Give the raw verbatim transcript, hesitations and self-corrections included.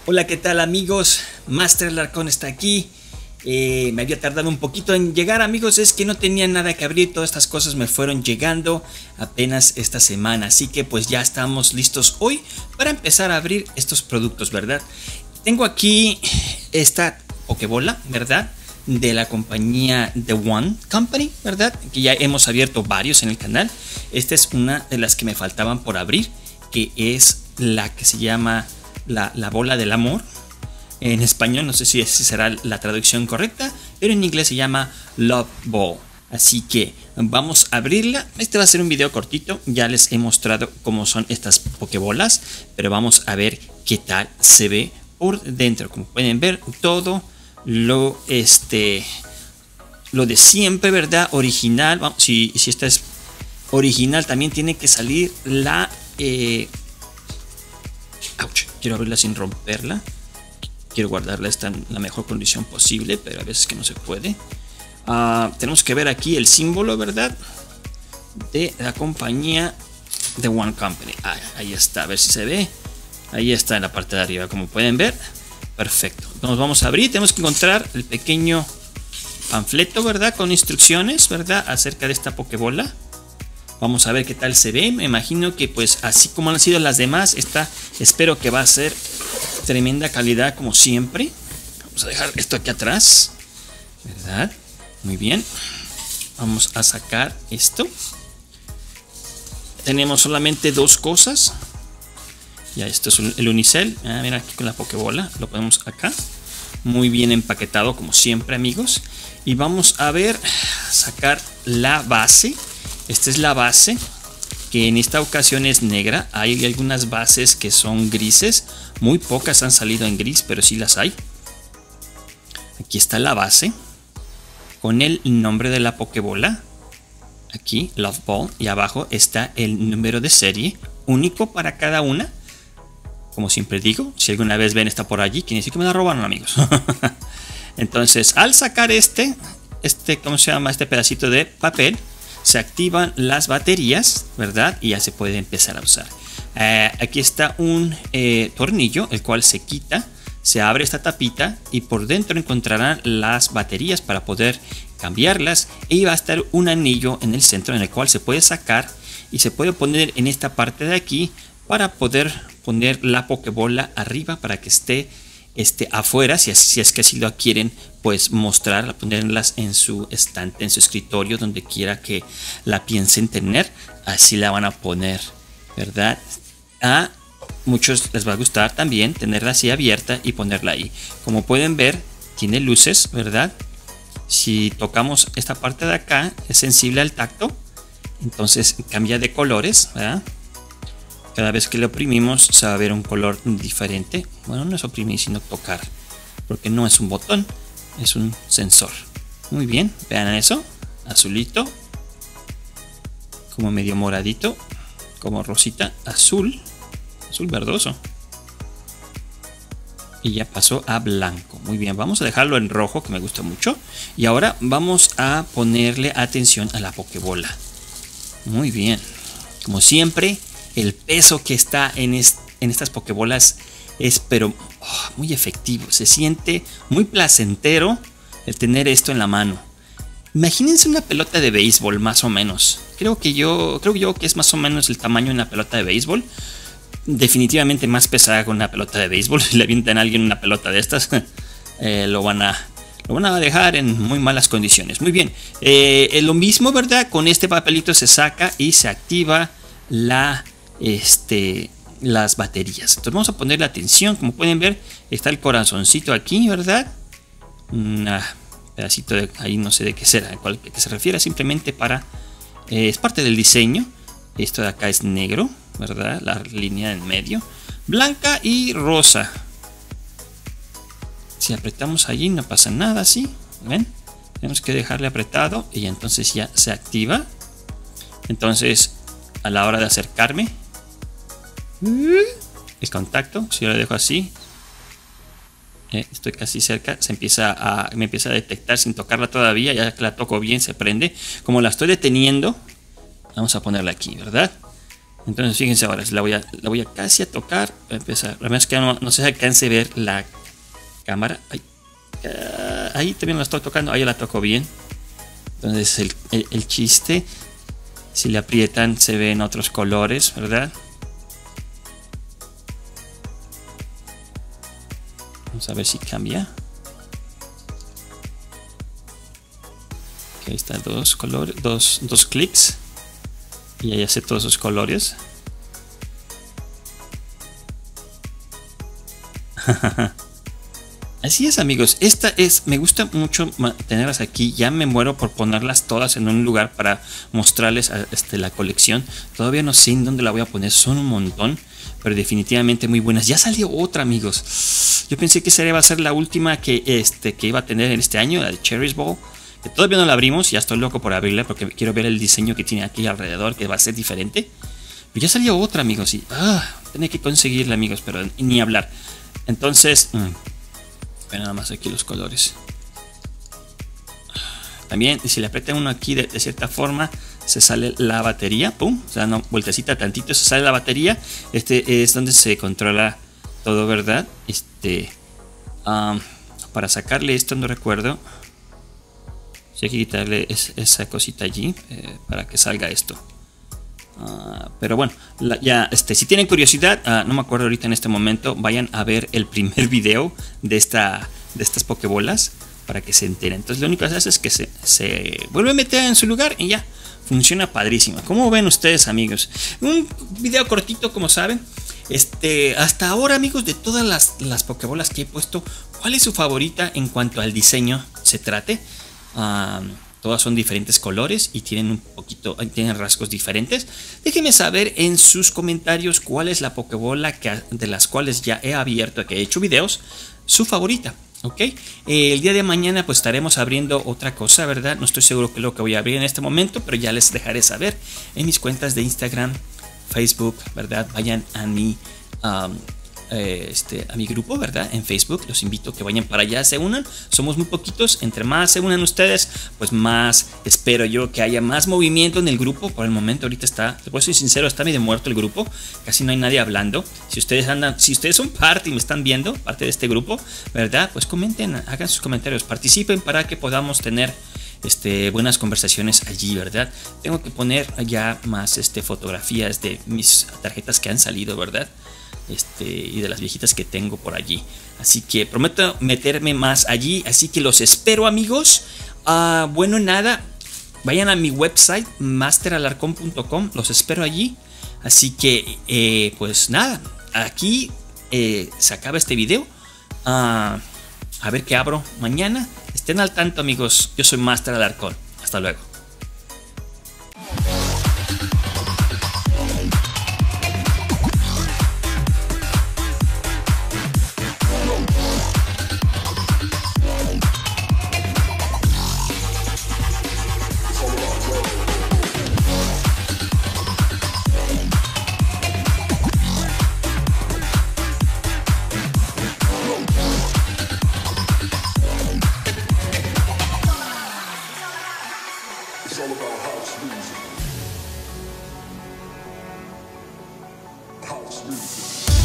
Hola, ¿qué tal amigos? Master Larcón está aquí. eh, Me había tardado un poquito en llegar, amigos. Es que no tenía nada que abrir. Todas estas cosas me fueron llegando apenas esta semana. Así que pues ya estamos listos hoy para empezar a abrir estos productos, ¿verdad? Tengo aquí esta Pokebola, ¿verdad? De la compañía The One Company, ¿verdad? Que ya hemos abierto varios en el canal. Esta es una de las que me faltaban por abrir, que es la que se llama la, la bola del amor. En español no sé si esa será la traducción correcta, pero en inglés se llama Love Ball. Así que vamos a abrirla. Este va a ser un video cortito. Ya les he mostrado cómo son estas pokebolas, pero vamos a ver qué tal se ve por dentro. Como pueden ver, todo lo este lo de siempre, ¿verdad? Original. Vamos, si, si esta es original, también tiene que salir la eh, ouch, quiero abrirla sin romperla. Quiero guardarla esta en la mejor condición posible, pero a veces que no se puede. Uh, tenemos que ver aquí el símbolo, ¿verdad? De la compañía The One Company. Ah, ahí está, a ver si se ve. Ahí está en la parte de arriba, como pueden ver. Perfecto. Nos vamos a abrir. Tenemos que encontrar el pequeño panfleto, ¿verdad? Con instrucciones, ¿verdad? Acerca de esta pokebola. Vamos a ver qué tal se ve. Me imagino que pues así como han sido las demás, esta espero que va a ser tremenda calidad como siempre. Vamos a dejar esto aquí atrás, ¿verdad? Muy bien. Vamos a sacar esto. Tenemos solamente dos cosas. Ya, esto es el unicel. Ah, mira, aquí con la pokebola. Lo ponemos acá. Muy bien empaquetado como siempre, amigos. Y vamos a ver, sacar la base. Esta es la base, que en esta ocasión es negra. Hay algunas bases que son grises. Muy pocas han salido en gris, pero sí las hay. Aquí está la base, con el nombre de la pokebola. Aquí, Love Ball. Y abajo está el número de serie, único para cada una. Como siempre digo, si alguna vez ven esta por allí, quiere decir que me la robaron, amigos. Entonces, al sacar este, este, ¿cómo se llama? Este pedacito de papel, se activan las baterías, ¿verdad? Y ya se puede empezar a usar. Eh, aquí está un eh, tornillo, el cual se quita, se abre esta tapita y por dentro encontrarán las baterías para poder cambiarlas. Y va a estar un anillo en el centro en el cual se puede sacar y se puede poner en esta parte de aquí para poder poner la pokebola arriba para que esté este, afuera, si es, si es que así lo quieren pues mostrar, ponerlas en su estante, en su escritorio, donde quiera que la piensen tener, así la van a poner, ¿verdad? A muchos les va a gustar también tenerla así abierta y ponerla ahí. Como pueden ver, tiene luces, ¿verdad? Si tocamos esta parte de acá, es sensible al tacto, entonces cambia de colores, ¿verdad? Cada vez que lo oprimimos se va a ver un color diferente. Bueno, no es oprimir, sino tocar, porque no es un botón, es un sensor. Muy bien, vean eso, azulito, como medio moradito, como rosita, azul, azul verdoso. Y ya pasó a blanco. Muy bien, vamos a dejarlo en rojo, que me gusta mucho. Y ahora vamos a ponerle atención a la pokebola. Muy bien, como siempre, el peso que está en, est en estas pokebolas es pero oh, muy efectivo. Se siente muy placentero el tener esto en la mano. Imagínense una pelota de béisbol, más o menos. Creo que yo creo yo que es más o menos el tamaño de una pelota de béisbol. Definitivamente más pesada que una pelota de béisbol. Si le avientan a alguien una pelota de estas, eh, lo van a lo van a dejar en muy malas condiciones. Muy bien, eh, lo mismo, ¿verdad? Con este papelito se saca y se activa la este las baterías. Entonces vamos a ponerle atención. Como pueden ver, está el corazoncito aquí, ¿verdad? Un pedacito de ahí, no sé de qué será, a cuál que se refiere, simplemente para eh, es parte del diseño. Esto de acá es negro, ¿verdad? La línea en medio, blanca y rosa. Si apretamos allí no pasa nada, ¿sí? ¿Ven? Tenemos que dejarle apretado y entonces ya se activa. Entonces, a la hora de acercarme, el contacto, si yo lo dejo así, eh, estoy casi cerca, se empieza a, me empieza a detectar sin tocarla todavía. Ya que la toco bien, se prende. Como la estoy deteniendo, vamos a ponerla aquí, ¿verdad? Entonces fíjense ahora, la voy a, la voy a casi a tocar. Voy a empezar. La verdad es que no, no se alcance a ver la cámara. Ahí, uh, ahí también la estoy tocando. Ahí la toco bien. Entonces el, el, el chiste, si le aprietan se ven otros colores, ¿verdad? Vamos a ver si cambia. Ahí está, dos colores, dos, dos clics. Y ahí hace todos esos colores. Así es, amigos. Esta es, me gusta mucho tenerlas aquí. Ya me muero por ponerlas todas en un lugar para mostrarles a, este, la colección. Todavía no sé en dónde la voy a poner. Son un montón, pero definitivamente muy buenas. Ya salió otra, amigos. Yo pensé que esa iba a ser la última que, este, que iba a tener en este año, la de Cherry's Ball. Que todavía no la abrimos, ya estoy loco por abrirla porque quiero ver el diseño que tiene aquí alrededor, que va a ser diferente. Pero ya salió otra, amigos, y ah, tenía que conseguirla, amigos, pero ni hablar. Entonces, mmm, ven nada más aquí los colores. También, si le aprieta uno aquí de, de cierta forma, se sale la batería, pum, o sea, no, vueltecita tantito, se sale la batería. Este es donde se controla todo, ¿verdad? Este, um, para sacarle esto, no recuerdo. Sí, hay que quitarle es, esa cosita allí eh, para que salga esto. Uh, pero bueno, la, ya, este, si tienen curiosidad, uh, no me acuerdo ahorita en este momento, vayan a ver el primer video de, esta, de estas pokebolas para que se enteren. Entonces lo único que hace es que se, se vuelve a meter en su lugar y ya, funciona padrísimo. ¿Cómo ven ustedes, amigos? Un video cortito, como saben. Este, hasta ahora, amigos, de todas las, las pokebolas que he puesto, ¿cuál es su favorita en cuanto al diseño se trate? Um, todas son diferentes colores y tienen un poquito, tienen rasgos diferentes. Déjenme saber en sus comentarios cuál es la pokebola que, de las cuales ya he abierto, que he hecho videos, su favorita. Ok, eh, el día de mañana pues estaremos abriendo otra cosa, ¿verdad? No estoy seguro qué es lo que voy a abrir en este momento, pero ya les dejaré saber en mis cuentas de Instagram, Facebook, ¿verdad? Vayan a mi um, Eh, este, a mi grupo, ¿verdad? En Facebook, los invito a que vayan para allá, se unan, somos muy poquitos, entre más se unan ustedes, pues más espero yo que haya más movimiento en el grupo. Por el momento ahorita está, te puedo ser sincero, está medio muerto el grupo, casi no hay nadie hablando. Si ustedes andan, si ustedes son parte y me están viendo, parte de este grupo, ¿verdad? Pues comenten, hagan sus comentarios, participen para que podamos tener Este, buenas conversaciones allí, ¿verdad? Tengo que poner ya más este, fotografías de mis tarjetas que han salido, ¿verdad? Este, y de las viejitas que tengo por allí. Así que prometo meterme más allí. Así que los espero, amigos. Uh, bueno, nada. Vayan a mi website, master alarcón punto com. Los espero allí. Así que, eh, pues nada. Aquí eh, se acaba este video. Uh, a ver qué abro mañana. Estén al tanto, amigos. Yo soy Master Alarcón. Hasta luego. It's all about house music. House music.